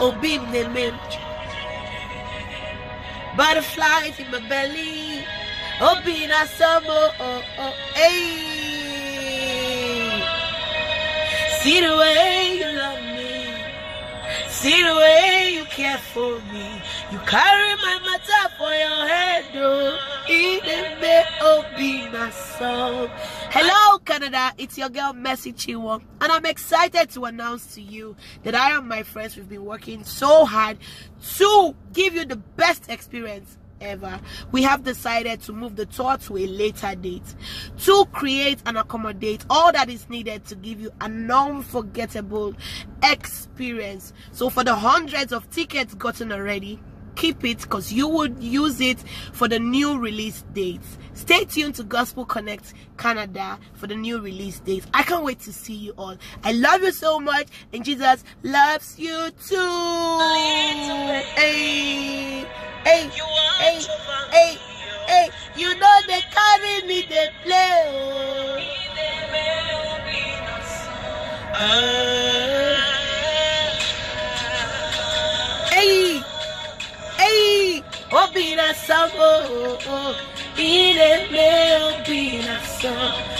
Obin name. Butterflies in my belly. Obin a summer. Hey. See the way you love me. See the way you care for me. You carry my matter for your head, oh. Hello, Canada. It's your girl, Mercy Chiwo, and I'm excited to announce to you that I and my friends, we've been working so hard to give you the best experience ever. We have decided to move the tour to a later date to create and accommodate all that is needed to give you an unforgettable experience. So for the hundreds of tickets gotten already, keep it, because you would use it for the new release dates. Stay tuned to Gospel Connect Canada for the new release dates. I can't wait to see you all. I love you so much, and Jesus loves you too. Hey, hey, hey, hey, hey. You know they carry me, they play. Hey. Obina song, in a male, obina song.